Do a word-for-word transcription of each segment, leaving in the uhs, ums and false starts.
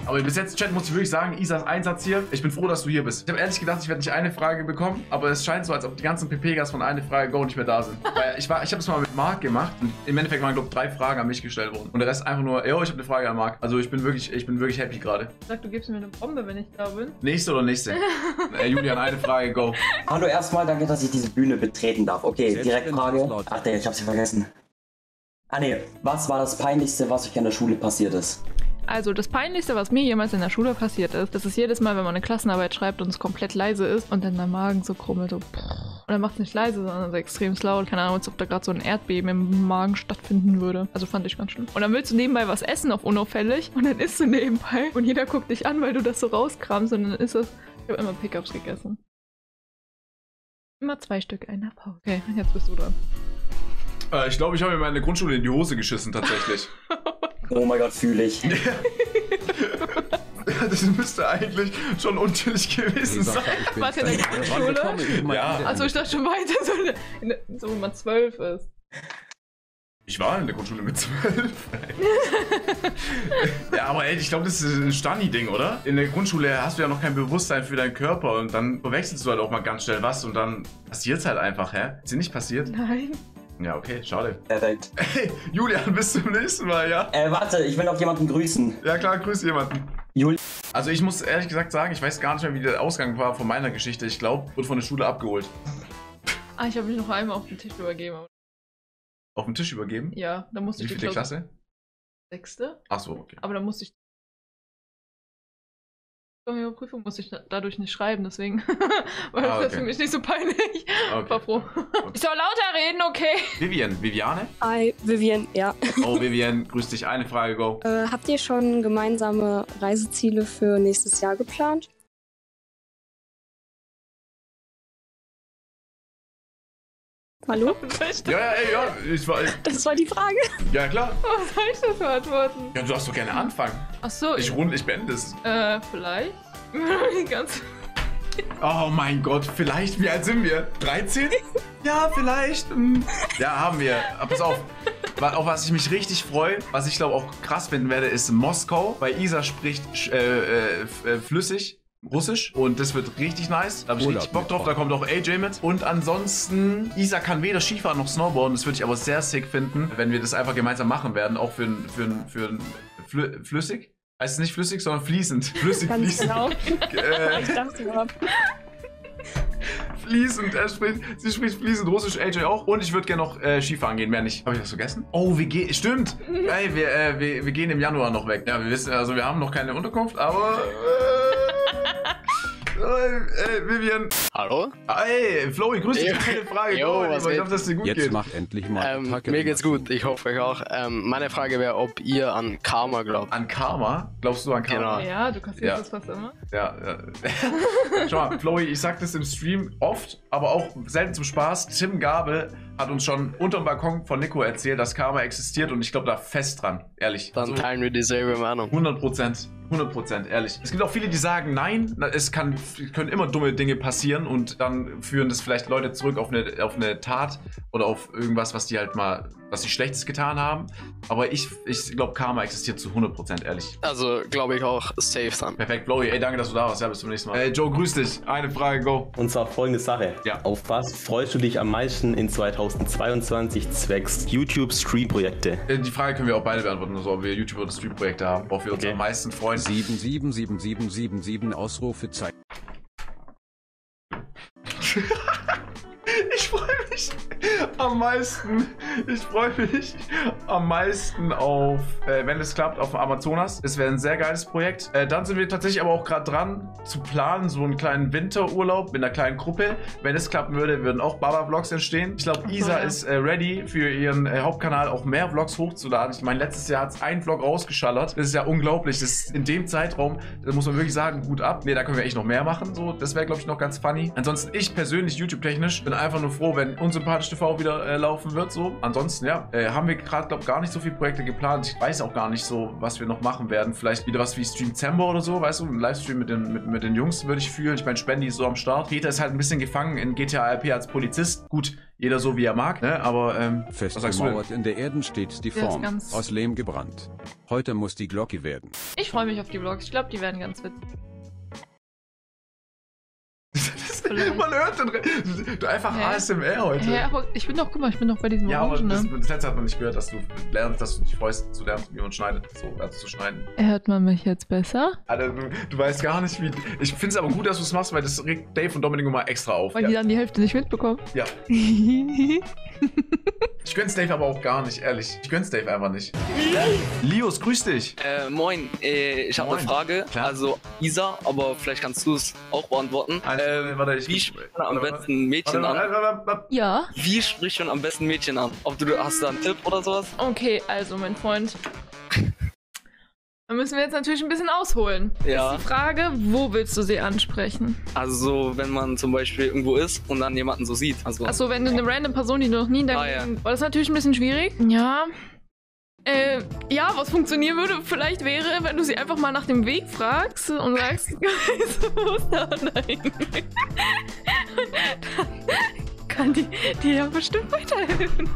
Aber bis jetzt, Chat, muss ich wirklich sagen, Isas Einsatz hier. Ich bin froh, dass du hier bist. Ich habe ehrlich gedacht, ich werde nicht eine Frage bekommen, aber es scheint so, als ob die ganzen P P-Gas von eine Frage Go nicht mehr da sind. Weil ich war, ich habe es mal mit Marc gemacht und im Endeffekt waren, glaube ich, drei Fragen an mich gestellt worden. Und der Rest einfach nur, yo, ich habe eine Frage an Marc. Also ich bin wirklich, ich bin wirklich happy gerade. Sag, du gibst mir eine Bombe, wenn ich da bin. Nächste oder nächste? äh, Julian, eine Frage, go. Hallo, erstmal danke, dass ich diese Bühne betreten darf. Okay, direkt Frage. Ach, der, ich habe sie vergessen. Ah ne, was war das Peinlichste, was euch an der Schule passiert ist? Also das Peinlichste, was mir jemals in der Schule passiert ist, das ist jedes Mal, wenn man eine Klassenarbeit schreibt und es komplett leise ist und dann der Magen so krummelt, so und dann macht es nicht leise, sondern so extrem laut. Keine Ahnung, als ob da gerade so ein Erdbeben im Magen stattfinden würde. Also fand ich ganz schlimm. Und dann willst du nebenbei was essen auf unauffällig und dann isst du nebenbei und jeder guckt dich an, weil du das so rauskramst und dann ist es... Ich habe immer Pickups gegessen. Immer zwei Stück, einer Pause. Okay, jetzt bist du dran. Äh, ich glaube, ich habe mir meine Grundschule in die Hose geschissen, tatsächlich. Oh mein Gott, fühle ich. Das müsste eigentlich schon unchillig gewesen sein. Warte, in der Grundschule? Ja. Achso, ich dachte schon weiter, so, in der, so wenn man zwölf ist. Ich war in der Grundschule mit zwölf. Ja, aber ey, ich glaube, das ist ein Stani-Ding, oder? In der Grundschule hast du ja noch kein Bewusstsein für deinen Körper und dann verwechselst du halt auch mal ganz schnell was und dann passiert es halt einfach, hä? Ist dir nicht passiert? Nein. Ja, okay, schade. Perfekt. Hey, Julian, bis zum nächsten Mal, ja? Äh, warte, ich will noch jemanden grüßen. Ja klar, grüße jemanden. Jul. Also ich muss ehrlich gesagt sagen, ich weiß gar nicht mehr, wie der Ausgang war von meiner Geschichte. Ich glaube, wurde von der Schule abgeholt. Ah, ich habe mich noch einmal auf den Tisch übergeben. Auf den Tisch übergeben? Ja, da musste Wie ich... viele Klasse? Sechste. Ach so, okay. Aber da musste ich... Prüfung musste ich dadurch nicht schreiben, deswegen war das Ah, okay. für mich nicht so peinlich. Okay. War froh. Okay. Ich soll lauter reden, okay? Vivian, Viviane? Hi, Vivian, ja. Oh, Vivian, grüß dich. Eine Frage, go. Äh, habt ihr schon gemeinsame Reiseziele für nächstes Jahr geplant? Hallo? Ja, ja, ey, ja, ich war... Das war die Frage. Ja, klar. Was soll ich das beantworten? Ja, du darfst doch gerne anfangen. Achso, Ich rund, ich beende es. Äh, vielleicht? Ganz... Oh mein Gott, vielleicht, wie alt sind wir? dreizehn? Ja, vielleicht. hm. Ja, haben wir. Aber pass auf. Auf was ich mich richtig freue, was ich glaube auch krass finden werde, ist Moskau, weil Isa spricht äh, äh, flüssig Russisch und das wird richtig nice. Da habe ich richtig Bock drauf. Da kommt auch A J mit. Und ansonsten, Isa kann weder Skifahren noch Snowboarden. Das würde ich aber sehr sick finden, wenn wir das einfach gemeinsam machen werden. Auch für ein, für ein, für ein Flü flüssig. Heißt nicht flüssig, sondern fließend. Flüssig, Ganz fließend. genau. äh, Ich dachte überhaupt. Fließend, er spricht, sie spricht fließend Russisch, A J auch. Und ich würde gerne noch äh, Skifahren gehen, mehr nicht. Habe ich was vergessen? Oh, wir gehen, stimmt. Ey, wir, äh, wir, wir gehen im Januar noch weg. Ja, wir wissen, also wir haben noch keine Unterkunft, aber... Äh, äh, Vivian. Hallo? Hey, Flowy, grüß dich. Jo, Keine Frage. jo, Go, was ich geht? hoffe, dass es dir gut Jetzt geht. macht endlich mal Ähm, Attacke. mir geht's gut, ich hoffe euch auch. Ähm, meine Frage wäre, ob ihr an Karma glaubt. An Karma? Glaubst du an Karma? Genau. Ja, du kassierst Ja. das fast immer. Ja, ja. Schau mal, Flowy, ich sag das im Stream oft, aber auch selten zum Spaß. Tim Gabel hat uns schon unterm Balkon von Nico erzählt, dass Karma existiert und ich glaube da fest dran, ehrlich. Dann Also, teilen wir dieselbe Meinung. hundert Prozent. hundert Prozent, ehrlich. Es gibt auch viele, die sagen, nein, na, es kann, können immer dumme Dinge passieren und dann führen das vielleicht Leute zurück auf eine, auf eine Tat oder auf irgendwas, was die halt mal, was sie Schlechtes getan haben. Aber ich, ich glaube, Karma existiert zu hundert Prozent, ehrlich. Also glaube ich auch safe dann. Perfekt, Blowy, ey, danke, dass du da warst. Ja, bis zum nächsten Mal. Ey, Joe, grüß dich. Eine Frage, go. Und zwar folgende Sache. Ja. Auf was freust du dich am meisten in zweitausendzweiundzwanzig zwecks YouTube-Stream-Projekte? Äh, Die Frage können wir auch beide beantworten, also ob wir YouTube- oder Stream-Projekte haben, worauf wir uns Okay. am meisten freuen. sieben sieben sieben sieben sieben sieben Ausrufezeichen. Ich freue mich am meisten, ich freue mich am meisten auf, äh, wenn es klappt, auf dem Amazonas. Das wäre ein sehr geiles Projekt. Äh, dann sind wir tatsächlich aber auch gerade dran zu planen, so einen kleinen Winterurlaub mit einer kleinen Gruppe. Wenn es klappen würde, würden auch Baba-Vlogs entstehen. Ich glaube, Isa ja. ist äh, ready für ihren äh, Hauptkanal auch mehr Vlogs hochzuladen. Ich meine, letztes Jahr hat es ein Vlog rausgeschallert. Das ist ja unglaublich. Das ist in dem Zeitraum, da muss man wirklich sagen, gut ab. Ne, da können wir echt noch mehr machen. So, das wäre, glaube ich, noch ganz funny. Ansonsten, ich persönlich, YouTube-technisch, bin einfach nur froh, wenn Unsympathisch T V wieder äh, laufen wird. So. Ansonsten, ja, äh, haben wir gerade, glaube ich, gar nicht so viele Projekte geplant. Ich weiß auch gar nicht so, was wir noch machen werden. Vielleicht wieder was wie Streamzember oder so, weißt du? Ein Livestream mit den, mit, mit den Jungs würde ich fühlen. Ich meine, Spendi ist so am Start. Peter ist halt ein bisschen gefangen in G T A R P als Polizist. Gut, jeder so, wie er mag, ne? Aber, ähm, was sagst du denn? Festgemauert in der Erde steht die Der ist Form, ganz- aus Lehm gebrannt. Heute muss die Glocke werden. Ich freue mich auf die Vlogs. Ich glaube, die werden ganz witzig. Man hört den Re Du einfach Hä? A S M R heute. Ja, aber ich bin doch, guck mal, ich bin doch bei diesem Ja, aber Orangen, das, ne? das letzte hat man nicht gehört, dass du lernst, dass du dich freust, zu lernen, wie man schneidet. So, also zu schneiden. Hört man mich jetzt besser? Alter, du, du weißt gar nicht, wie. Ich finde es aber gut, dass du es machst, weil das regt Dave und Dominik mal extra auf. Weil Ja. die dann die Hälfte nicht mitbekommen. ja. Ich gönn's Dave aber auch gar nicht, ehrlich. Ich gönn's Dave einfach nicht. Lios, grüß dich. Äh, moin, äh, ich habe Moin. eine Frage. Klar. Also, Isa, aber vielleicht kannst du es auch beantworten. Ähm, warte, ich. Wie spricht man am besten Mädchen warte, an? warte, warte, warte. Ja. Wie spricht man am besten Mädchen an? Ob du hast da einen Tipp oder sowas? Okay, also mein Freund. Da müssen wir jetzt natürlich ein bisschen ausholen. Ja. Ist die Frage, wo willst du sie ansprechen? Also, so, wenn man zum Beispiel irgendwo ist und dann jemanden so sieht. Also, Achso, wenn du eine random Person, die du noch nie in deinem Ah, ja. Leben... Das ist natürlich ein bisschen schwierig. Ja. Äh, ja, was funktionieren würde vielleicht wäre, wenn du sie einfach mal nach dem Weg fragst und sagst, wo ist da nein? Kann die dir ja bestimmt weiterhelfen.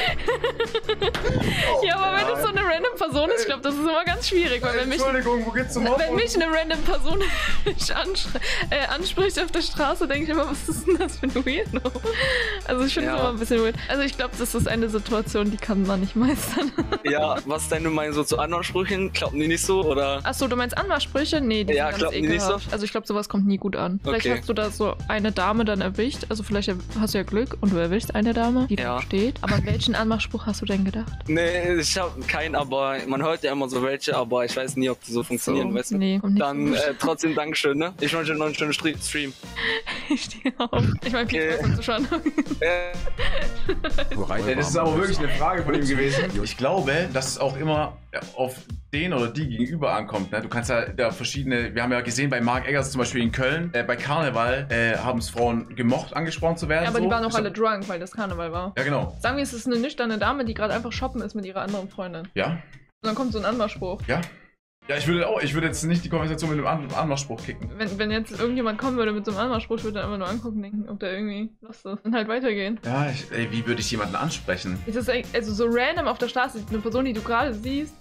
Ja, aber wenn das so eine random Person ist, ich glaube, das ist immer ganz schwierig, weil wenn mich, Entschuldigung, wo geht's zum Mord? wenn mich eine random Person mich anspr äh, anspricht auf der Straße, denke ich immer, was ist denn das für ein Weirdo? Also ich finde es Ja. immer ein bisschen weird. Also ich glaube, das ist eine Situation, die kann man nicht meistern. ja, was ist deine Meinung so zu anderen Sprüchen? Klappen die nicht so oder? Achso, du meinst Anmachsprüche? Nee, die Ja, sind ganz klappen die nicht ekelhaft. so? Also ich glaube, sowas kommt nie gut an. Vielleicht Okay. hast du da so eine Dame dann erwischt. Also vielleicht hast du ja Glück und du erwischst eine Dame, die Ja. da steht. Aber an welchen Anmachspruch hast du denn gedacht? Nee, ich habe keinen, aber man hört ja immer so welche, aber ich weiß nie, ob die so funktionieren, weißt du? Nee, kommt nicht Dann so gut. äh, trotzdem Dankeschön, ne? Ich wünsche dir noch einen schönen Stre- Stream. Ich stehe auf. Ich meine, Pete Okay. weiß zu schauen. Äh, Ja, das ist aber wirklich eine Frage von ihm gewesen. Ich glaube, dass es auch immer auf den oder die gegenüber ankommt. Ne? Du kannst ja da verschiedene, wir haben ja gesehen bei Mark Eggers zum Beispiel in Köln, äh, bei Karneval äh, haben es Frauen gemocht, angesprochen zu werden. Ja, aber so. die waren auch Ich alle hab- drunk, weil das Karneval war. Ja, genau. Sagen wir, es ist eine nüchterne Dame, die gerade einfach shoppen ist mit ihrer anderen Freundin. Und Ja, dann kommt so ein Anmachspruch. ja. Ja, ich würde auch, ich würde jetzt nicht die Konversation mit einem An Anmachspruch kicken. Wenn, wenn jetzt irgendjemand kommen würde mit so einem Anmachspruch, ich würde dann einfach nur angucken und denken, ob der irgendwie lost ist. Und halt weitergehen. Ja, ich, ey, wie würde ich jemanden ansprechen? Es ist eigentlich- also so random auf der Straße, eine Person, die du gerade siehst.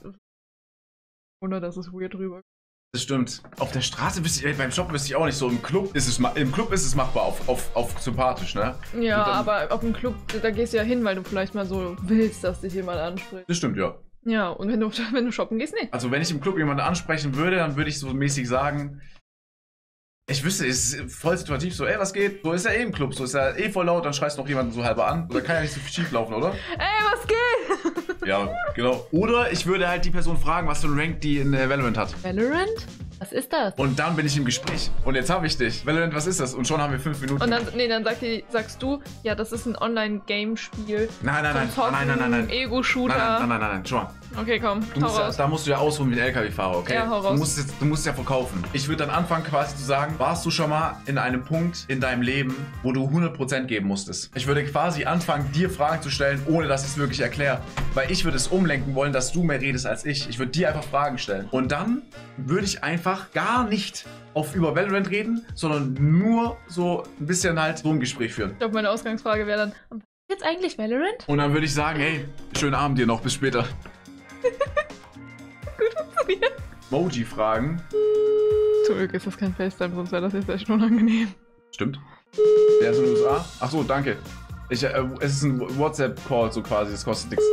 Oder das ist weird drüber. Das stimmt. Auf der Straße wüsste ich, ey, beim Shoppen wüsste ich auch nicht so. Im Club ist es, ma- im Club ist es machbar, auf, auf, auf sympathisch, ne? Ja, Und dann- aber auf dem Club, da gehst du ja hin, weil du vielleicht mal so willst, dass dich jemand anspricht. Das stimmt, ja. Ja, und wenn du, wenn du shoppen gehst, nicht. Also wenn ich im Club jemanden ansprechen würde, dann würde ich so mäßig sagen, ich wüsste, es ist voll situativ so, ey, was geht? So ist ja eh im Club, so ist ja eh voll laut, dann schreist du noch jemanden so halber an. Oder kann ja nicht so viel schief laufen, oder? Ey, was geht? Ja, genau. Oder ich würde halt die Person fragen, was für ein Rank die in äh, Valorant hat. Valorant? Was ist das? Und dann bin ich im Gespräch. Und jetzt habe ich dich. Valorant, was ist das? Und schon haben wir fünf Minuten. Und dann, nee, dann sagt die, sagst du, ja, das ist ein Online-Game-Spiel. nein, nein, nein, Zum Zocken, nein, nein, nein, nein. Ego-Shooter. Nein, nein, nein, nein, nein, schon mal. Okay, komm, Du hau musst ja, raus. da musst du ja ausholen wie ein L K W-Fahrer, okay? Ja, hau raus. Du musst, jetzt, du musst ja verkaufen. Ich würde dann anfangen quasi zu sagen, warst du schon mal in einem Punkt in deinem Leben, wo du hundert Prozent geben musstest? Ich würde quasi anfangen, dir Fragen zu stellen, ohne dass ich es wirklich erkläre. Weil ich würde es umlenken wollen, dass du mehr redest als ich. Ich würde dir einfach Fragen stellen. Und dann würde ich einfach gar nicht auf über Valorant reden, sondern nur so ein bisschen halt so ein Gespräch führen. Ich glaube, meine Ausgangsfrage wäre dann, was ist jetzt eigentlich Valorant? Und dann würde ich sagen, hey, schönen Abend dir noch, bis später. Gut funktioniert. Moji-Fragen. Zum Glück ist das kein FaceTime, sonst wäre das jetzt echt unangenehm. Stimmt. Der ist in den U S A? Ach so, danke. Ich, äh, es ist ein WhatsApp-Call so quasi, das kostet nichts.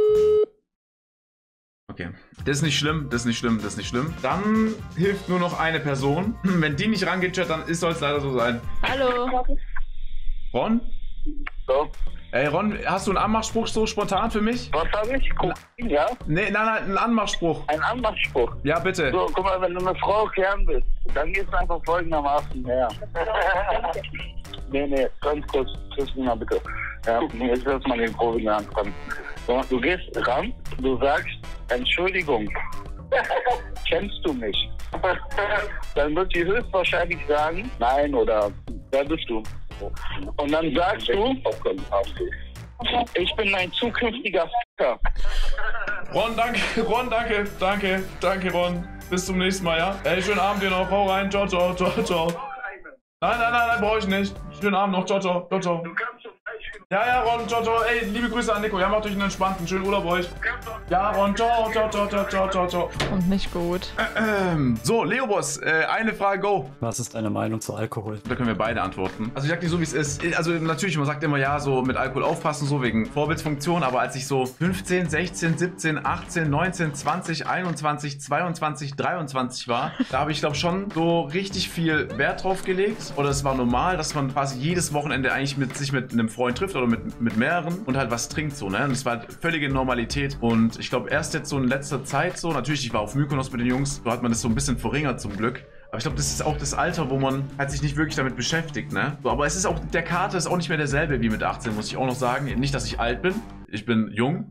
Okay. Das ist nicht schlimm, das ist nicht schlimm, das ist nicht schlimm. Dann hilft nur noch eine Person. Wenn die nicht rangeht, Chat, dann soll es leider so sein. Hallo. Ron? So. Ey, Ron, hast du einen Anmachspruch so spontan für mich? Was habe ich? Kokain, ja? Nee, nein, nein, einen Anmachspruch. Ein Anmachspruch. Ja, bitte. So, guck mal, wenn du eine Frau klären willst, dann gehst du einfach folgendermaßen her. nee, nee, ganz kurz, Christina, bitte. Ja, nee, jetzt lass mal den Probe in der Hand kommen. So, du gehst ran, du sagst, Entschuldigung, kennst du mich? Dann wird sie höchstwahrscheinlich sagen, nein oder wer bist du? Und dann sagst du, ich bin ein zukünftiger F***er. Ron, danke, Ron, danke, danke, danke, Ron. Bis zum nächsten Mal, ja? Ey, schönen Abend dir noch, hau rein, ciao, ciao, ciao, ciao. Nein, nein, nein, nein, brauche ich nicht. Schönen Abend noch, ciao, ciao, ciao, ciao. Du kannst zum Beispiel Ja, ja, Ron, ciao, ciao. Ey, liebe Grüße an Nico. Ja, macht euch einen entspannten, schönen Urlaub euch. Ja, Ron, ciao, ciao, ciao, ciao, ciao, ciao, ciao. Und nicht gut. Ähm, so, Leoboss, äh, eine Frage, go. Was ist deine Meinung zu Alkohol? Da können wir beide antworten. Also ich sag dir so, wie es ist. Also natürlich, man sagt immer, ja, so mit Alkohol aufpassen, so wegen Vorbildsfunktion. Aber als ich so fünfzehn, sechzehn, siebzehn, achtzehn, neunzehn, zwanzig, einundzwanzig, zweiundzwanzig, dreiundzwanzig war, da habe ich, glaube schon so richtig viel Wert drauf gelegt. Oder es war normal, dass man quasi jedes Wochenende eigentlich mit sich mit einem Freund trifft oder mit, mit mehreren und halt was trinkt so, ne? Und das war halt völlige Normalität. Und ich glaube, erst jetzt so in letzter Zeit so, natürlich, ich war auf Mykonos mit den Jungs, so hat man das so ein bisschen verringert zum Glück. Aber ich glaube, das ist auch das Alter, wo man halt sich nicht wirklich damit beschäftigt, ne? So, aber es ist auch, der Kater ist auch nicht mehr derselbe wie mit achtzehn, muss ich auch noch sagen. Nicht, dass ich alt bin. Ich bin jung.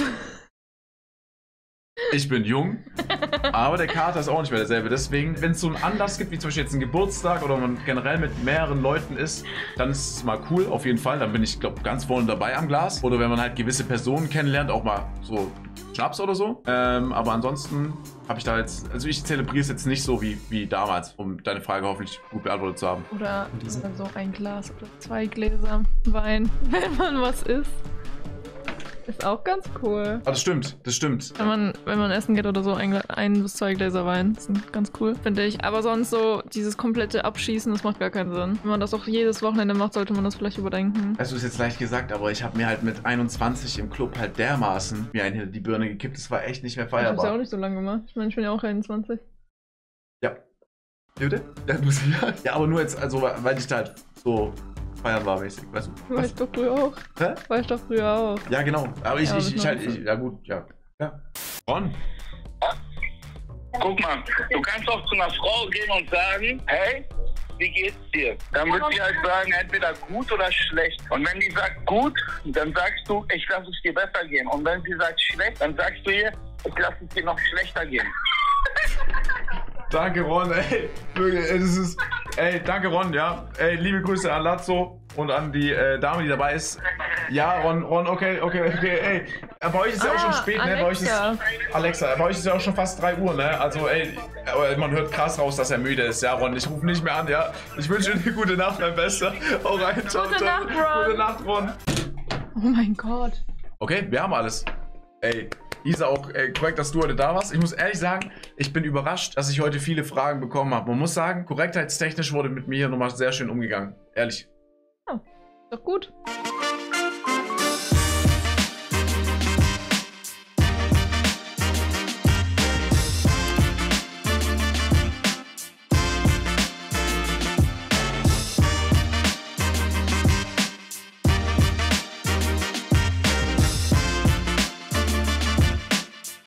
Ich bin jung, aber der Kater ist auch nicht mehr derselbe. Deswegen, wenn es so einen Anlass gibt, wie zum Beispiel jetzt einen Geburtstag oder man generell mit mehreren Leuten ist, dann ist es mal cool, auf jeden Fall. Dann bin ich, glaube ganz vorne dabei am Glas. Oder wenn man halt gewisse Personen kennenlernt, auch mal so Schnaps oder so. Ähm, aber ansonsten habe ich da jetzt, also ich zelebriere es jetzt nicht so wie, wie damals, um deine Frage hoffentlich gut beantwortet zu haben. Oder so ein Glas oder zwei Gläser Wein, wenn man was isst. Ist auch ganz cool. Ah, das stimmt, das stimmt. Wenn man, wenn man essen geht oder so, ein, ein bis zwei Gläser Wein, sind ganz cool, finde ich. Aber sonst so, dieses komplette Abschießen, das macht gar keinen Sinn. Wenn man das auch jedes Wochenende macht, sollte man das vielleicht überdenken. Also ist jetzt leicht gesagt, aber ich habe mir halt mit einundzwanzig im Club halt dermaßen mir einen hinter die Birne gekippt. Das war echt nicht mehr feierbar. Ich hab's ja auch nicht so lange gemacht. Ich meine, ich bin ja auch einundzwanzig. Ja. Bitte? Ja, du bist ja. Ja, aber nur jetzt, also weil ich da halt so feiern war mäßig, weißt du? War ich doch früher auch. Hä? War ich doch früher auch. Ja, genau. Aber ich, ja, ich, ich halt, ich, ja gut, ja. Ja. Ron? Guck mal, du kannst auch zu einer Frau gehen und sagen, hey, wie geht's dir? Dann wird sie halt sagen, entweder gut oder schlecht. Und wenn die sagt gut, dann sagst du, ich lasse es dir besser gehen. Und wenn sie sagt schlecht, dann sagst du ihr, ich lasse es dir noch schlechter gehen. Danke, Ron, ey. Das ist, ey, danke, Ron, ja. Ey, liebe Grüße an Lazzo und an die äh, Dame, die dabei ist. Ja, Ron, Ron, okay, okay, okay, ey. Bei euch ist ja ah, auch schon spät, Alexa. ne? Bei euch ist, Alexa, bei euch ist ja auch schon fast drei Uhr, ne? Also, ey, man hört krass raus, dass er müde ist. Ja, Ron, ich rufe nicht mehr an, ja? Ich wünsche dir eine gute Nacht, mein Bester. Hau rein, ciao, gute ciao. Nacht, Ron. Gute Nacht, Ron. Oh mein Gott. Okay, wir haben alles. Ey. Isa, auch äh, korrekt, dass du heute da warst. Ich muss ehrlich sagen, ich bin überrascht, dass ich heute viele Fragen bekommen habe. Man muss sagen, korrektheitstechnisch wurde mit mir hier nochmal sehr schön umgegangen. Ehrlich. Ja, doch gut.